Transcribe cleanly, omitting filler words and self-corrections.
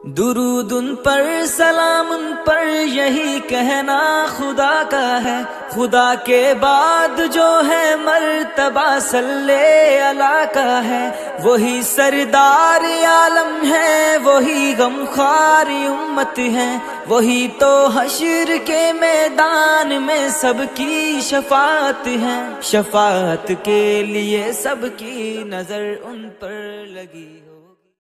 दुरूद उन पर, सलाम उन पर, यही कहना खुदा का है। खुदा के बाद जो है मर्तबा सल्ले अला का है। वही सरदार आलम है, वही गमखारी उम्मत है। वही तो हश्र के मैदान में सबकी शफाअत है। शफाअत के लिए सबकी नजर उन पर लगी हो।